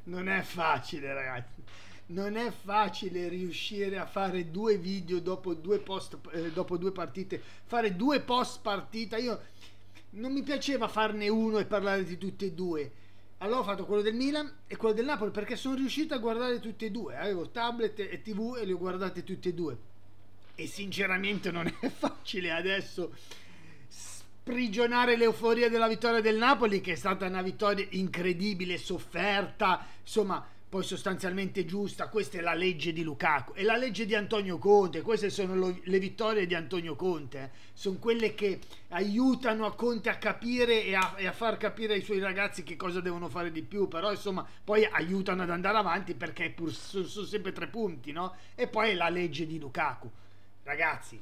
Non è facile, ragazzi. Non è facile riuscire a fare due video dopo due post, dopo due partite, fare due post partita. Io non mi piaceva farne uno e parlare di tutti e due. Allora ho fatto quello del Milan e quello del Napoli perché sono riuscito a guardare tutti e due. Avevo tablet e TV e li ho guardati tutti e due. E sinceramente non è facile adesso sprigionare l'euforia della vittoria del Napoli, che è stata una vittoria incredibile, sofferta, insomma, poi sostanzialmente giusta. Questa è la legge di Lukaku, è la legge di Antonio Conte. Queste sono le vittorie di Antonio Conte, sono quelle che aiutano a Conte a capire e a far capire ai suoi ragazzi che cosa devono fare di più, però insomma poi aiutano ad andare avanti, perché sono sempre 3 punti, no? E poi è la legge di Lukaku, ragazzi.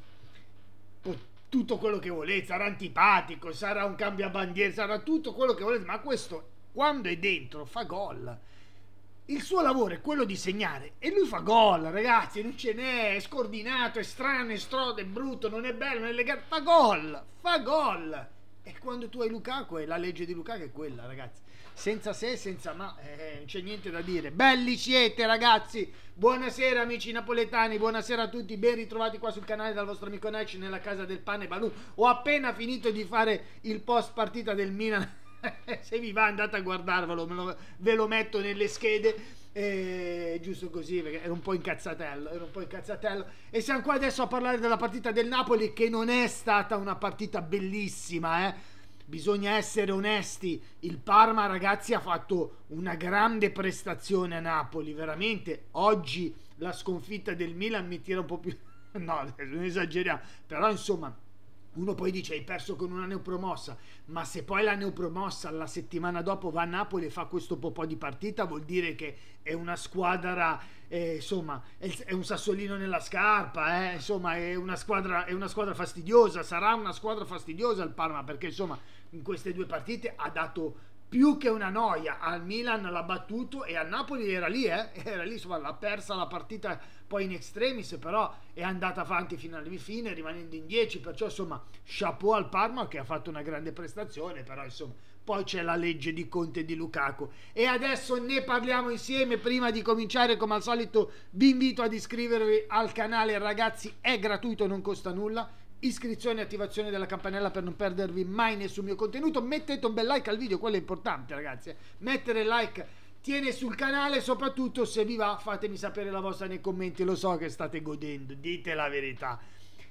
Tutto quello che volete, sarà antipatico, sarà un cambiabandiere, sarà tutto quello che volete, ma questo quando è dentro fa gol. Il suo lavoro è quello di segnare e lui fa gol, ragazzi, non ce n'è, è scordinato, è strano, è strodo, è brutto, non è bello, non è elegante, fa gol, fa gol. E quando tu hai Lukaku, la legge di Lukaku è quella, ragazzi, senza se, senza ma, non c'è niente da dire. Belli siete, ragazzi, buonasera amici napoletani, buonasera a tutti, ben ritrovati qua sul canale dal vostro amico Nash nella casa del pane Balloon. Ho appena finito di fare il post partita del Milan. Se vi va andate a guardarvelo, ve lo metto nelle schede, giusto così, perché ero un po' incazzatello, e siamo qua adesso a parlare della partita del Napoli, che non è stata una partita bellissima, bisogna essere onesti. Il Parma, ragazzi, ha fatto una grande prestazione a Napoli, veramente. Oggi la sconfitta del Milan mi tira un po' più no, non esageriamo, però insomma uno poi dice hai perso con una neopromossa, ma se poi la neopromossa la settimana dopo va a Napoli e fa questo po' di partita, vuol dire che è una squadra, insomma, è un sassolino nella scarpa, insomma, è una squadra fastidiosa, sarà una squadra fastidiosa il Parma, perché insomma in queste due partite ha dato più che una noia. Al Milan l'ha battuto e al Napoli era lì, insomma, l'ha persa la partita poi in extremis, però è andata avanti fino alla fine rimanendo in 10, perciò insomma chapeau al Parma che ha fatto una grande prestazione, però insomma poi c'è la legge di Conte e di Lukaku e adesso ne parliamo insieme. Prima di cominciare, come al solito, vi invito ad iscrivervi al canale, ragazzi, è gratuito, non costa nulla. Iscrizione e attivazione della campanella per non perdervi mai nessun mio contenuto. Mettete un bel like al video, quello è importante, ragazzi. Mettere like tiene sul canale, soprattutto se vi va fatemi sapere la vostra nei commenti. Lo so che state godendo, dite la verità,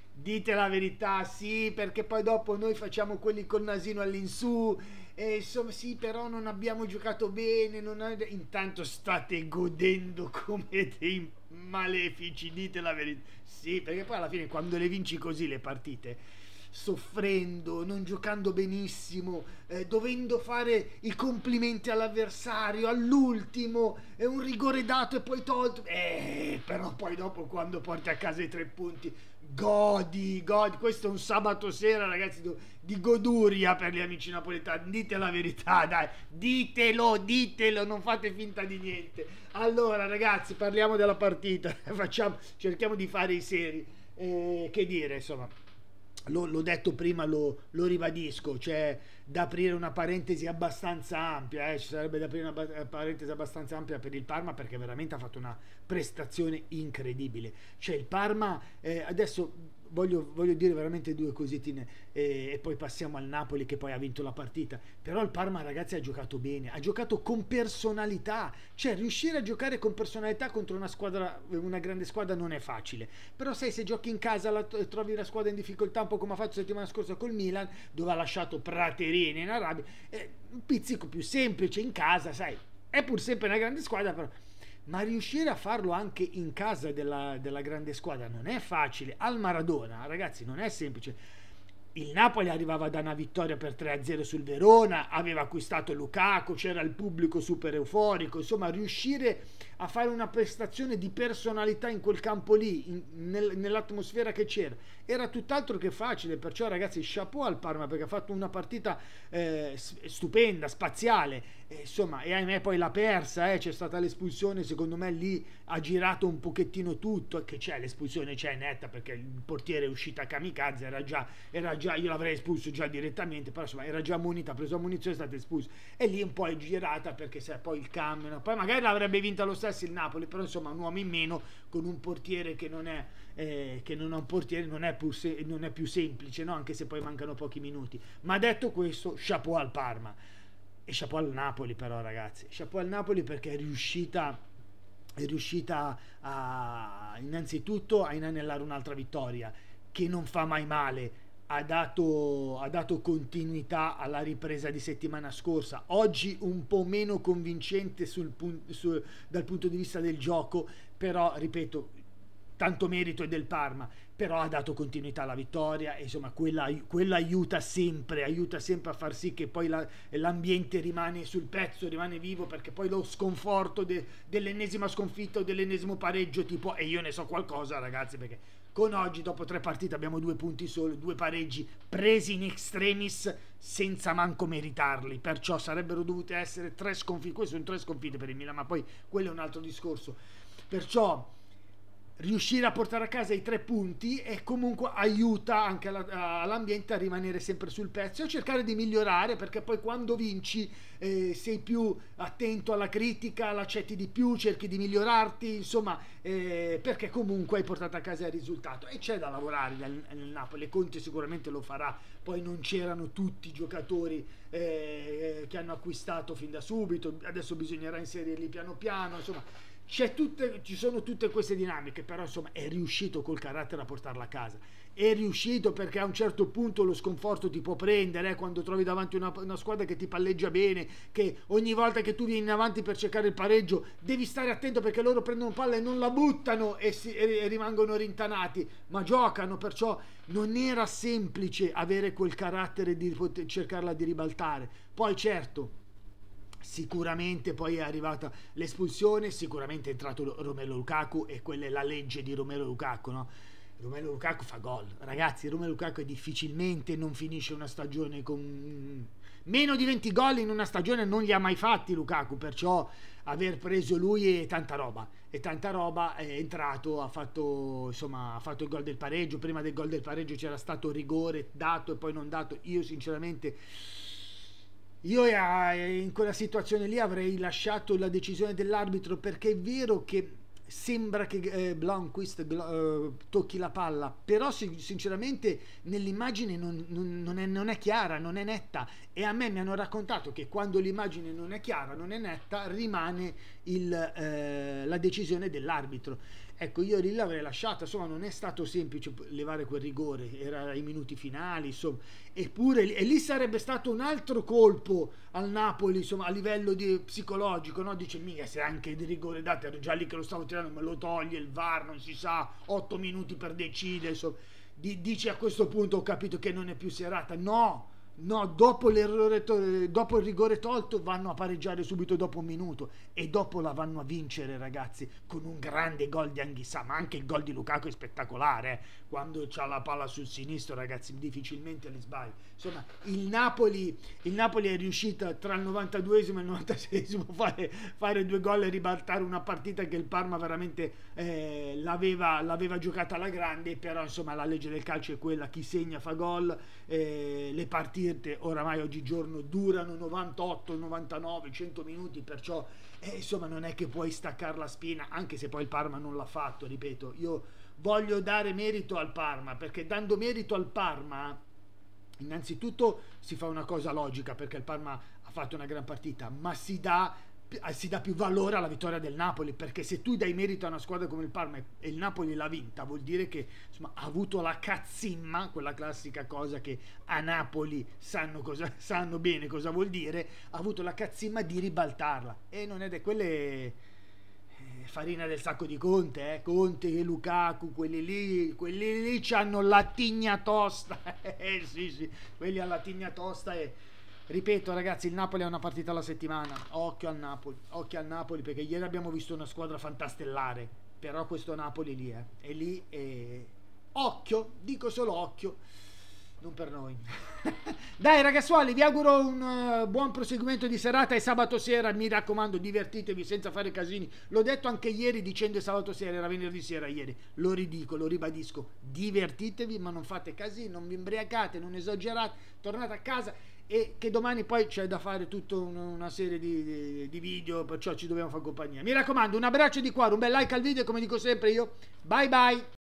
sì, perché poi dopo noi facciamo quelli col nasino all'insù e insomma sì, però non abbiamo giocato bene, intanto state godendo come dei malefici, dite la verità. Sì, perché poi alla fine quando le vinci così le partite, soffrendo, non giocando benissimo, dovendo fare i complimenti all'avversario all'ultimo, un rigore dato e poi tolto, però poi dopo quando porti a casa i 3 punti godi. Questo è un sabato sera, ragazzi, di goduria per gli amici napoletani, dite la verità, dai, ditelo, non fate finta di niente. Allora ragazzi, parliamo della partita, cerchiamo di fare i seri, che dire, insomma, l'ho detto prima, lo ribadisco, c'è da aprire una parentesi abbastanza ampia, ci sarebbe da aprire una parentesi abbastanza ampia per il Parma, perché veramente ha fatto una prestazione incredibile. Cioè il Parma, adesso voglio dire veramente due cosettine, e poi passiamo al Napoli che poi ha vinto la partita. Però il Parma, ragazzi, ha giocato bene, ha giocato con personalità, cioè riuscire a giocare con personalità contro una grande squadra non è facile, però sai, se giochi in casa trovi la squadra in difficoltà, un po' come ha fatto settimana scorsa col Milan, dove ha lasciato Praterini in Arabia, un pizzico più semplice in casa, sai, è pur sempre una grande squadra, però ma riuscire a farlo anche in casa della grande squadra non è facile. Al Maradona, ragazzi, non è semplice. Il Napoli arrivava da una vittoria per 3-0 sul Verona, aveva acquistato Lukaku, c'era il pubblico super euforico, insomma riuscire a fare una prestazione di personalità in quel campo lì, nell'atmosfera che c'era. Era tutt'altro che facile, perciò ragazzi chapeau al Parma perché ha fatto una partita stupenda, spaziale, insomma, e ahimè poi l'ha persa, c'è stata l'espulsione, secondo me lì ha girato un pochettino tutto, che c'è l'espulsione, c'è netta perché il portiere è uscito a kamikaze, era già io l'avrei espulso già direttamente, però insomma era già munito, ha preso munizione, è stato espulso, e lì un po' è girata perché se poi il cambio, poi magari l'avrebbe vinta lo stesso il Napoli, però insomma un uomo in meno con un portiere che non è che non ha un portiere non è più semplice, no? Anche se poi mancano pochi minuti. Ma detto questo, chapeau al Parma e chapeau al Napoli, però ragazzi, chapeau al Napoli perché è riuscita innanzitutto a inanellare un'altra vittoria che non fa mai male. Ha dato continuità alla ripresa di settimana scorsa, oggi un po' meno convincente dal punto di vista del gioco, però ripeto, tanto merito è del Parma, però ha dato continuità alla vittoria e insomma quella aiuta sempre a far sì che poi l'ambiente rimane sul pezzo, rimane vivo, perché poi lo sconforto dell'ennesima sconfitta o dell'ennesimo pareggio tipo, e io ne so qualcosa ragazzi, perché con oggi dopo 3 partite abbiamo 2 punti soli, 2 pareggi presi in extremis senza manco meritarli, perciò sarebbero dovute essere 3 sconfitte, queste sono 3 sconfitte per il Milan, ma poi quello è un altro discorso, perciò riuscire a portare a casa i 3 punti e comunque aiuta anche all'ambiente a rimanere sempre sul pezzo e a cercare di migliorare, perché poi quando vinci sei più attento alla critica, l'accetti di più, cerchi di migliorarti, insomma, perché comunque hai portato a casa il risultato e c'è da lavorare nel Napoli. Conte sicuramente lo farà, poi non c'erano tutti i giocatori che hanno acquistato fin da subito, adesso bisognerà inserirli piano piano, insomma ci sono tutte queste dinamiche, però insomma è riuscito col carattere a portarla a casa, è riuscito perché a un certo punto lo sconforto ti può prendere quando trovi davanti una squadra che ti palleggia bene, che ogni volta che tu vieni avanti per cercare il pareggio devi stare attento perché loro prendono palla e non la buttano e rimangono rintanati, ma giocano, perciò non era semplice avere quel carattere di poter cercarla di ribaltare. Poi certo, sicuramente poi è arrivata l'espulsione, sicuramente è entrato Romelu Lukaku e quella è la legge di Romelu Lukaku, no? Romelu Lukaku fa gol, ragazzi. Romelu Lukaku difficilmente non finisce una stagione con meno di 20 gol in una stagione, non li ha mai fatti Lukaku, perciò aver preso lui è tanta roba, è entrato, ha fatto il gol del pareggio. Prima del gol del pareggio c'era stato rigore dato e poi non dato. Io sinceramente in quella situazione lì avrei lasciato la decisione dell'arbitro, perché è vero che sembra che Blomqvist tocchi la palla, però sinceramente nell'immagine non è chiara, non è netta, e a me mi hanno raccontato che quando l'immagine non è chiara, non è netta, rimane la decisione dell'arbitro. Ecco, io lì l'avrei lasciata, insomma non è stato semplice levare quel rigore, era ai minuti finali, insomma, eppure e lì sarebbe stato un altro colpo al Napoli, insomma, a livello psicologico, no? Dice, mica se anche di rigore dato, ero già lì che lo stavo tirando, me lo toglie il VAR, non si sa, 8 minuti per decidere, insomma, dice a questo punto ho capito che non è più serata, no, dopo dopo il rigore tolto vanno a pareggiare subito dopo un minuto e dopo la vanno a vincere, ragazzi, con un grande gol di Anghissà, ma anche il gol di Lukaku è spettacolare, quando c'ha la palla sul sinistro, ragazzi, difficilmente li sbaglia. Insomma, il Napoli è riuscito tra il 92esimo e il 96esimo fare 2 gol e ribaltare una partita che il Parma veramente l'aveva giocata alla grande, però insomma la legge del calcio è quella, chi segna fa gol, le partite oramai oggigiorno durano 98, 99, 100 minuti, perciò insomma non è che puoi staccare la spina, anche se poi il Parma non l'ha fatto, ripeto, io voglio dare merito al Parma, perché dando merito al Parma innanzitutto si fa una cosa logica, perché il Parma ha fatto una gran partita, ma si dà più valore alla vittoria del Napoli, perché se tu dai merito a una squadra come il Parma e il Napoli l'ha vinta, vuol dire che insomma ha avuto la cazzimma, quella classica cosa che a Napoli sanno bene cosa vuol dire, ha avuto la cazzimma di ribaltarla, e non è quelle farina del sacco di Conte, Conte e Lukaku, quelli lì c'hanno la tigna tosta, sì, quelli alla tigna tosta, e Ripeto ragazzi, il Napoli ha una partita alla settimana, occhio al Napoli perché ieri abbiamo visto una squadra fantastellare, però questo Napoli lì è lì e occhio, dico solo occhio, non per noi. Dai ragazzuoli, vi auguro un buon proseguimento di serata e sabato sera mi raccomando divertitevi senza fare casini. L'ho detto anche ieri dicendo sabato sera, era venerdì sera ieri, lo ridico, lo ribadisco, divertitevi ma non fate casini, non vi imbriacate, non esagerate, tornate a casa e che domani poi c'è da fare tutta una serie di video, perciò ci dobbiamo fare compagnia. Mi raccomando, un abbraccio di cuore, un bel like al video, come dico sempre io, bye bye.